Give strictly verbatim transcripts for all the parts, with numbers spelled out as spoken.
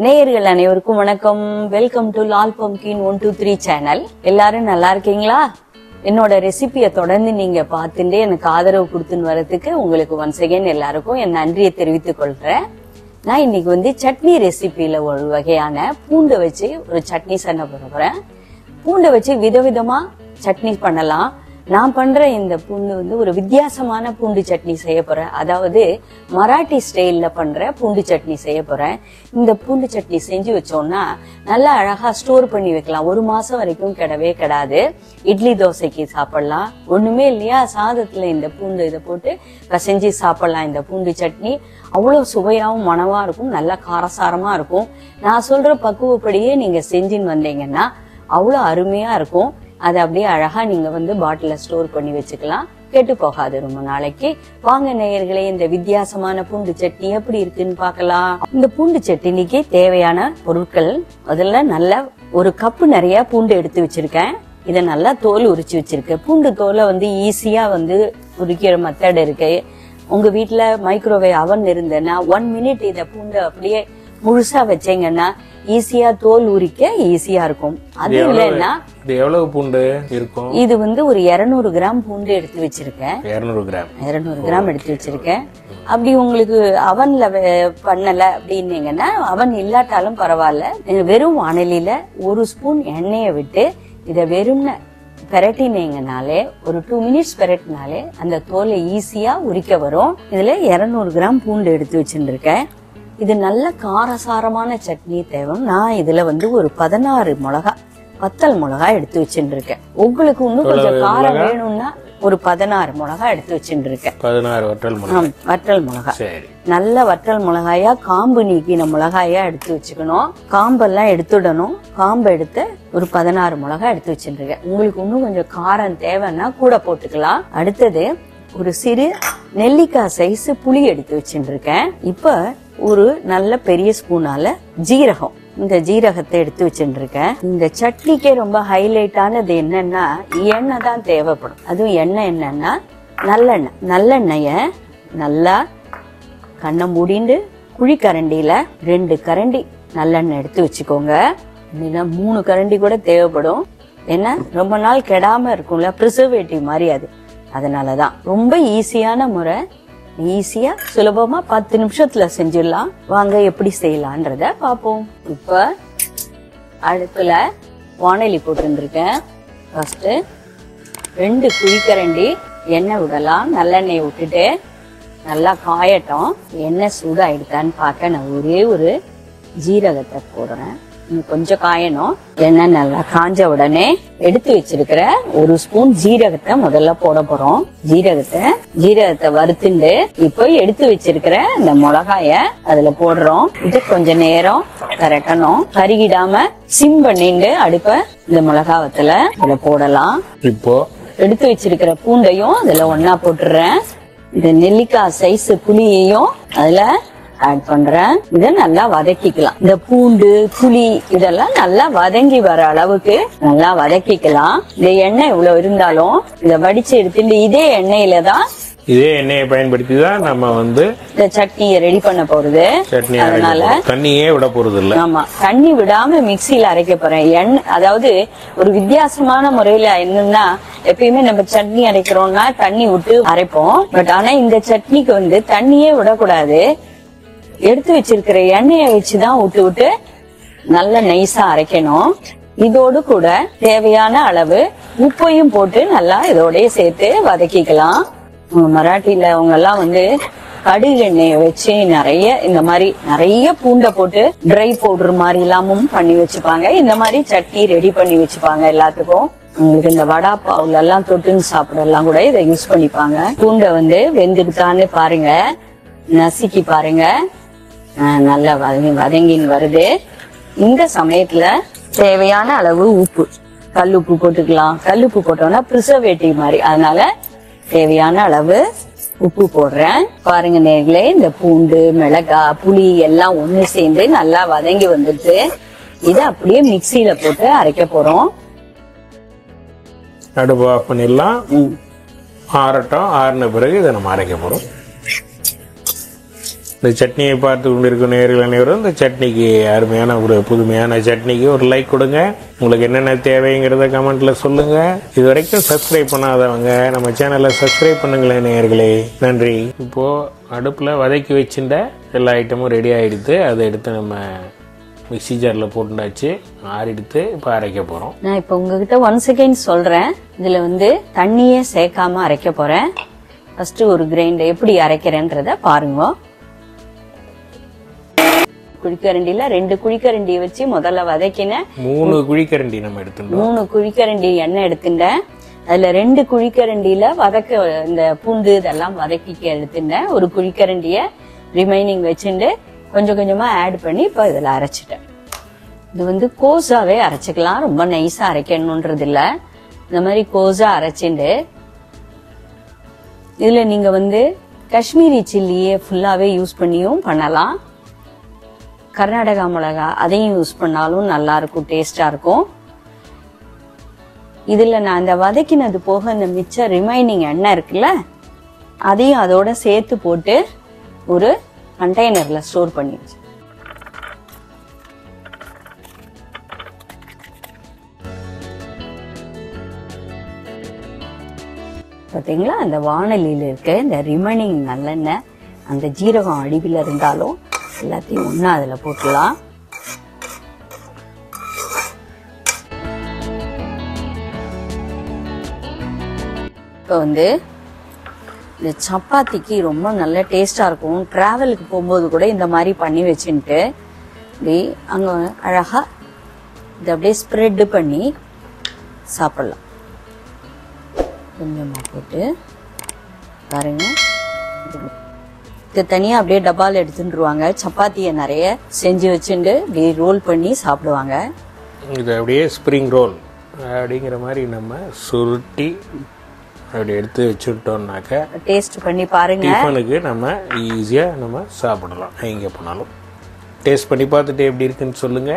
நேயர்கள் அனைவருக்கும் வணக்கம். Welcome to Lal pumpkin one two three channel. எல்லாரும் நல்லா இருக்கீங்களா? என்னோட ரெசிபியை தொடர்ந்து நீங்க பார்த்துட்டு எனக்கு ஆதரவு கொடுத்துன்னு வரதுக்கு உங்களுக்கு ஒன்ஸ் அகைன் எல்லாருக்கும் என் நன்றியை தெரிவித்துக் கொள்றேன். நான் இன்னைக்கு வந்து சட்னி ரெசிபியில ஒரு வகையான பூண்டை வச்சு ஒரு சட்னி பண்ண போறேன். பூண்டை வச்சு விதவிதமா சட்னி பண்ணலாம். நான் பண்ற இந்த பூண்டு வந்து ஒரு வித்தியாசமான பூண்டு சட்னி செய்ய போறேன். அதாவது மராட்டி ஸ்டைல்ல பண்ற பூண்டு சட்னி செய்ய போறேன். இந்த பூண்டு சட்னி செஞ்சு வச்சோம்னா நல்லா அழகா ஸ்டோர் பண்ணி வைக்கலாம். ஒரு மாசம் வரைக்கும் கிடவே கிடாது. இட்லி தோசைக்கு சாப்பிடலாம். ஒண்ணுமே இல்லையா, சாதத்துல இந்த பூண்டு இதை போட்டு செஞ்சு சாப்பிடலாம். இந்த பூண்டு சட்னி அவ்வளவு சுவையாவும் மனமா இருக்கும், நல்லா காரசாரமா இருக்கும். நான் சொல்ற பக்குவப்படியே நீங்க செஞ்சுன்னு வந்தீங்கன்னா அவ்வளவு அருமையா இருக்கும். அதை அப்படியே அழகா நீங்க வந்து பாட்டில ஸ்டோர் பண்ணி வச்சுக்கலாம், கெட்டு போகாது ரொம்ப நாளைக்கு. வாங்க நேயர்களே, இந்த வித்தியாசமான பூண்டு சட்னி எப்படி இருக்குன்னு பாக்கலாம். இந்த பூண்டு சட்னிக்கு தேவையான பொருட்கள், முதல்ல நல்ல ஒரு கப்பு நிறைய பூண்டு எடுத்து வச்சிருக்கேன். இதை நல்லா தோல் உரிச்சு வச்சிருக்கேன். பூண்டு தோலை வந்து ஈஸியா வந்து உரிக்கிற மெத்தட் இருக்கு. உங்க வீட்டுல மைக்ரோவேவ் அவன் இருந்ததுன்னா ஒன் மினிட் இத பூண்டு அப்படியே முழுசா வச்சீங்கன்னா ஈஸியா தோல் உரிக்க ஈஸியா இருக்கும். அது இல்லைன்னா எவ்வளவு பூண்டு இருக்கும்? இது வந்து ஒரு இருநூறு கிராம் பூண்டு எடுத்து வச்சிருக்கேன். இருநூறு கிராம் இருநூறு கிராம் எடுத்து வச்சிருக்கேன். அப்படி உங்களுக்கு அவன்ல பண்ணல அப்படின்னீங்கன்னா அவன் இல்லாட்டாலும் பரவாயில்ல. வெறும் வானலியில ஒரு ஸ்பூன் எண்ணெயை விட்டு இதை வெறும் பெரட்டினீங்கனாலே ஒரு டூ மினிட்ஸ் பெரட்டினாலே அந்த தோலை ஈஸியா உரிக்க வரும். இதுல இருநூறு கிராம் பூண்டு எடுத்து வச்சுருக்கேன். இது நல்ல காரசாரமான சட்னி தேவை. நான் இதுல வந்து ஒரு பதினாறு மிளகா வத்தல் மிளகா எடுத்து வச்சுட்டு இருக்கேன். உங்களுக்கு இன்னும் கொஞ்சம் காரம் வேணும்னா ஒரு பதினாறு மிளகா எடுத்து வச்சுட்டு இருக்கேன். பதினாறு வற்றல் மிளகா. வற்றல் மிளகா நல்ல வற்றல் மிளகாயா காம்பு நீக்கின மிளகாயா எடுத்து வச்சுக்கணும். காம்பெல்லாம் எடுத்துடணும். காம்பு எடுத்து ஒரு பதினாறு மிளகா எடுத்து வச்சுட்டு இருக்கேன். உங்களுக்கு இன்னும் கொஞ்சம் காரம் தேவைன்னா கூட போட்டுக்கலாம். அடுத்தது ஒரு சிறு நெல்லிக்காய் சைஸ் புளி எடுத்து வச்சுட்டு இருக்கேன். இப்ப ஒரு நல்ல பெரிய ஸ்பூனால ஜீரகம், இந்த ஜீரகத்தை எடுத்து வச்சுட்டு இருக்கேன். இந்த சட்னிக்கே ரொம்ப ஹைலைட்டானது என்னன்னா எண்ணெய் தான் தேவைப்படும். அதுவும் எண்ணெய் என்னன்னா நல்லெண்ணெய். நல்லெண்ணெய நல்லா கண்ணை மூடிண்டு குழிக்கரண்டியில ரெண்டு கரண்டி நல்லெண்ணெய் எடுத்து வச்சுக்கோங்க. இல்லைன்னா மூணு கரண்டி கூட தேவைப்படும். ஏன்னா ரொம்ப நாள் கெடாம இருக்கும்ல, ப்ரிசர்வேட்டிவ் மாதிரி அது. அதனாலதான் ரொம்ப ஈஸியான முறை. ஈஸியா சுலபமா பத்து நிமிஷத்துல செஞ்சிடலாம். வாங்க எப்படி செய்யலான்றத பாப்போம். இப்ப அடுப்புல வானலி போட்டுருக்கேன். ஃபர்ஸ்ட் ரெண்டு குழிக்கரண்டி எண்ணெய் விடலாம். நல்லெண்ணெய் விட்டுட்டு நல்லா காயட்டும். எண்ணெய் சூடாயிடுதான்னு பார்க்க நான் ஒரே ஒரு ஜீரகத்தை போடுறேன். கொஞ்சம் காயணும். எண்ணெய் நல்லா காஞ்ச உடனே எடுத்து வச்சிருக்கிற ஒரு ஸ்பூன் ஜீரகத்தை முதல்ல போட போறோம். ஜீரகத்தை ஜீரகத்தை வறுத்துண்டு இப்போ எடுத்து வச்சிருக்கிற இந்த மிளகாய அதுல போடுறோம். இது கொஞ்ச நேரம் கரட்டணும். கருகிடாம சிம் பண்ணிட்டு அடுப்ப இந்த மிளகாவத்துல இதுல போடலாம். இப்போ எடுத்து வச்சிருக்கிற பூண்டையும் அதுல ஒன்னா போட்டுறேன். இந்த நெல்லிக்காய் சைஸ் புளியையும் அதுல ஆட் பண்றேன். இத நல்லா வதக்கிக்கலாம். இந்த பூண்டு புளி இதெல்லாம் நல்லா வதங்கி வர அளவுக்கு நல்லா வதக்கிக்கலாம். இந்த எண்ணெய் இவ்வளவு இருந்தாலும் இத வடிச்சு எடுத்துட்டு இதே எண்ணெயில தான் இதே எண்ணெயை பயன்படுத்தி தான் நம்ம வந்து இந்த சட்னியை ரெடி பண்ண போறது. அதனால தண்ணியே விட போறது இல்ல. ஆமா, தண்ணி விடாம மிக்சியில அரைக்க போறேன். எண்ணெய் அதாவது ஒரு வித்தியாசமான முறையில என்னன்னா எப்பயுமே நம்ம சட்னி அரைக்கிறோம்னா தண்ணி விட்டு அரைப்போம். பட் ஆனா இந்த சட்னிக்கு வந்து தண்ணியே விடக்கூடாது. எடுத்து வச்சிருக்கிற எண்ணெயை வச்சுதான் விட்டு விட்டு நல்ல நைஸா அரைக்கணும். இதோடு கூட தேவையான அளவு உப்பையும் போட்டு நல்லா இதோடய சேர்த்து வதக்கிக்கலாம். மராட்டியில அவங்க எல்லாம் வந்து கடுகு எண்ணெயை வச்சு நிறைய இந்த மாதிரி நிறைய பூண்டை போட்டு ட்ரை பவுடர் மாதிரி எல்லாமும் பண்ணி வச்சுப்பாங்க. இந்த மாதிரி சட்னி ரெடி பண்ணி வச்சுப்பாங்க எல்லாத்துக்கும். உங்களுக்கு இந்த வடா பாவுல எல்லாம் தொட்டுன்னு சாப்பிடலாம் கூட இதை யூஸ் பண்ணிப்பாங்க. பூண்டை வந்து வெந்துடுதான்னு பாருங்க, நசுக்கி பாருங்க. நல்லா வதங்கி வதங்கின்னு வருது. இந்த சமயத்துல தேவையான அளவு உப்பு, கல்லுப்பு போட்டுக்கலாம். கல்லுப்பு போட்டோம்னா ப்ரிசர்வேட்டிவ் மாதிரி, அதனால தேவையான அளவு உப்பு போடுறேன். பாருங்க நேர்களே, இந்த பூண்டு மிளகாய் புளி எல்லாம் ஒண்ணு சேர்ந்து நல்லா வதங்கி வந்துட்டு இதை அப்படியே மிக்சியில போட்டு அரைக்க போறோம். அடுப்பு ஆஃப் பண்ணிடலாம். ஆறட்டும். ஆறின பிறகு இதை நம்ம அரைக்க போறோம். இந்த சட்னியை பார்த்து கொண்டிருக்கும் நேயர்கள் அனைவரும் இந்த சட்னிக்கு அருமையான ஒரு புதுமையான சட்னிக்கு ஒரு லைக் கொடுங்க. உங்களுக்கு என்னென்ன தேவைங்கிறத கமெண்ட்ல சொல்லுங்க. இது வரைக்கும் சப்ஸ்கிரைப் பண்ணாதவங்க நம்ம சேனலை சப்ஸ்கிரைப் பண்ணுங்களேன் நேயர்களே. நன்றி. இப்போ அடுப்புல வதக்கி வச்சுட்ட எல்லா ஐட்டமும் ரெடி ஆயிடுத்து. அதை எடுத்து நம்ம மிக்சி ஜாரில் போட்டுண்டாச்சு. ஆறிடுத்து இப்போ அரைக்க போகிறோம். நான் இப்போ உங்ககிட்ட ஒன் செகண்ட் சொல்கிறேன். இதில் வந்து தண்ணியே சேர்க்காம அரைக்க போகிறேன். ஃபர்ஸ்ட் ஒரு கிரைண்டர் எப்படி அரைக்கிறேன்றத பாருங்க. குழிக்கரண்டியில ரெண்டு குழிக்கரண்டி வச்சு முதல்ல வதக்கினேன். மூணு குழிக்கரண்டி நம்ம எடுத்துட்டோம். மூணு குழிக்கரண்டி எண்ணெய் எடுத்துட்டேன். அதுல ரெண்டு குழிக்கரண்டியில வதக்க இந்த பூண்டு இதெல்லாம் வதக்கிக்க எடுத்துட்டேன். ஒரு குழிக்கரண்டிய ரிமைனிங் வச்சுட்டு கொஞ்சம் கொஞ்சமா ஆட் பண்ணி இப்ப இதுல அரைச்சிட்டேன். இது வந்து கோஸாவே அரைச்சிக்கலாம். ரொம்ப நைஸா அரைக்கணும்ன்றது இல்ல. இந்த மாதிரி கோஸா அரைச்சிட்டு இதுல நீங்க வந்து காஷ்மீரி சில்லியே ஃபுல்லாவே யூஸ் பண்ணியும் பண்ணலாம். கர்நாடகா மிளகா அதையும் யூஸ் பண்ணாலும் நல்லா இருக்கும், டேஸ்டா இருக்கும். இதுல நான் இந்த வதக்கினது போக இந்த மிச்ச ரிமைனிங் எண்ணெய் இருக்குல்ல, அதையும் அதோட சேர்த்து போட்டு ஒரு கண்டெய்னர்ல ஸ்டோர் பண்ணி வச்சு பாத்தீங்களா. அந்த வாணலியில இருக்க இந்த ரிமைனிங் நல்லெண்ணெய், அந்த ஜீரகம் அடிவில் இருந்தாலும் எல்லாத்தையும் ஒண்ணா அதுல போட்டுலாம். இப்போ வந்து இந்த சப்பாத்திக்கு ரொம்ப நல்ல டேஸ்டா இருக்கும். டிராவலுக்கு போகும்போது கூட இந்த மாதிரி பண்ணி வச்சுட்டு அப்படி அங்க அழகா இதை அப்படியே ஸ்ப்ரெட் பண்ணி சாப்பிடலாம். கொஞ்சமா போட்டு பாருங்க. இது தனியா அப்படியே டப்பால எடுத்துட்டுருவாங்க. சப்பாத்தியை நிறைய செஞ்சு வச்சுட்டு அப்படியே ரோல் பண்ணி சாப்பிடுவாங்க. இது அப்படியே ஸ்ப்ரிங் ரோல் அப்படிங்கிற மாதிரி நம்ம சுருட்டி அப்படி எடுத்து வச்சுட்டோம்னாக்க டேஸ்ட் பண்ணி பாருங்க. டிஃபனுக்கு நம்ம ஈஸியா நம்ம சாப்பிடலாம். எங்க போனாலும் டேஸ்ட் பண்ணி பார்த்துட்டு எப்படி இருக்குன்னு சொல்லுங்க.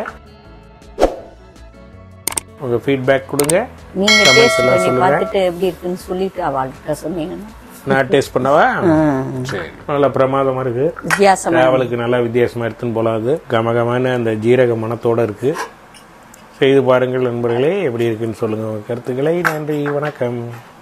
உங்க ஃபீட்பேக் கொடுங்க. நீங்க டேஸ்ட் பண்ணி பார்த்துட்டு எப்படி இருக்குன்னு சொல்லிட்டு அவள்கிட்ட சொன்னீங்கன்னா நான் டேஸ்ட் பண்ணவா? சரி, நல்லா பிரமாதமா இருக்கு. வித்தியாசமா டிராவலுக்கு நல்லா வித்தியாசமா எடுத்துன்னு போலாம். அது கமகமான அந்த ஜீரக மணத்தோட இருக்கு. செய்து பாருங்கள் நண்பர்களே, எப்படி இருக்குன்னு சொல்லுங்க உங்க கருத்துக்களை. நன்றி, வணக்கம்.